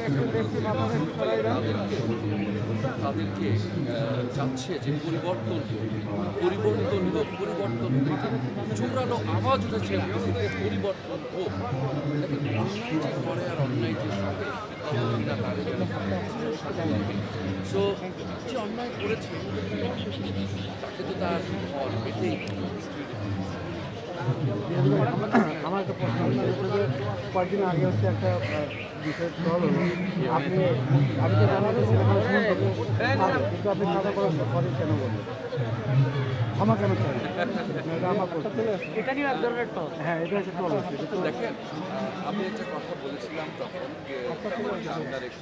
তাদেরকে চাচ্ছে যে পরিবর্তন জোরালো আওয়াজ উঠেছে পরিবর্তন হোক। অন্যায় যে করে আর অন্যায় যে সবে সো যে অন্যায় করেছে তাকে তো তার ফল পেতেই আমার একটা প্রশ্ন যে কয়েকদিন আগে হচ্ছে একটা বিষয় হলো আপনি আমি তো জানি কিন্তু আপনি খাওয়া করার পরে কেন বললেন আমার কেন চাই এটা আমার এটা নিয়ে এক ধরনের টল। হ্যাঁ এটা হচ্ছে টল। দেখেন আমি একটা কথা বলেছিলাম তখন আপনার একটু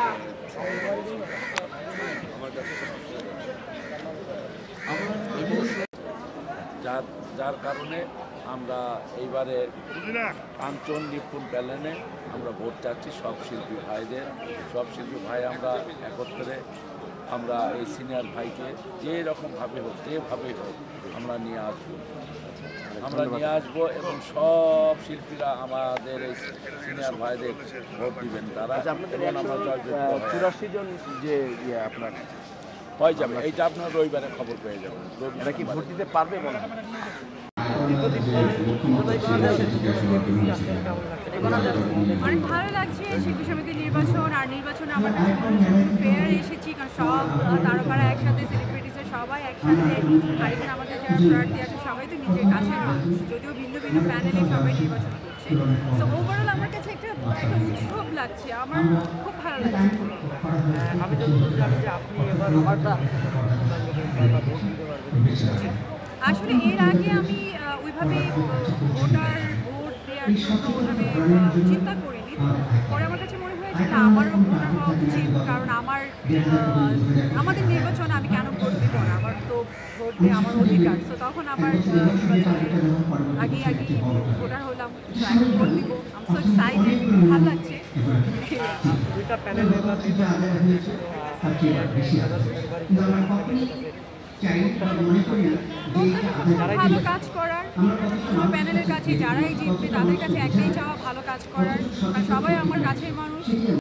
আমার কাছে যার কারণে আমরা এইবারে কাঞ্চন নিপুণ প্যানেলে আমরা ভোট চাচ্ছি সব শিল্পী ভাই আমরা একত্রে আমরা এই সিনিয়র ভাইকে যেরকমভাবে হোক আমরা নিয়ে আসবো এবং সব শিল্পীরা আমাদের এই সিনিয়র ভাইদের ভোট দিবেন তারা এবং আমরা জয়যুক্ত 84 জন যে আপনার হয়ে যাবে এইটা আপনার রবিবারে খবর পেয়ে যাবেন। এটা কি ভোট দিতে পারবে বলে অনেক ভালো লাগছে শিল্পী সমিতির নির্বাচন আর নির্বাচনে আমার কাছে ফেয়ার এসেছি কারণ সব তারকারা একসাথে সেলিব্রিটিসের সবাই একসাথে আর এখানে আমাদের যারা প্রার্থী আছে সবাই তো নিজের কাছের মানুষ যদিও ভিন্ন ভিন্ন প্যানেলে সবাই নির্বাচন করছে। সো ওভারঅল আমার কাছে একটা উৎসব লাগছে, আমার খুব ভালো লাগছে। আমি তো জানি যে আপনি এবার আসলে এর আগে আমি ওইভাবে ভোট দেওয়ার জন্য ওইভাবে চিন্তা করিনি। পরে আমার কাছে মনে হয়েছে না আমারও ভোটার হওয়া উচিত, কারণ আমাদের নির্বাচন আমি কেন ভোট দিব না, আমার তো ভোট দিয়ে আমার অধিকার। তো তখন আমার আগে ভোটার হলাম, এখন ভোট দিব। আমি সো এক্সাইটেড, ভালো লাগছে। দুইটা প্যানেল ভালো কাজ করার প্যানেলের কাছে যারাই জিতবে তাদের কাছে একটাই চাওয়া ভালো কাজ করার, আর সবাই আমার কাছের মানুষ।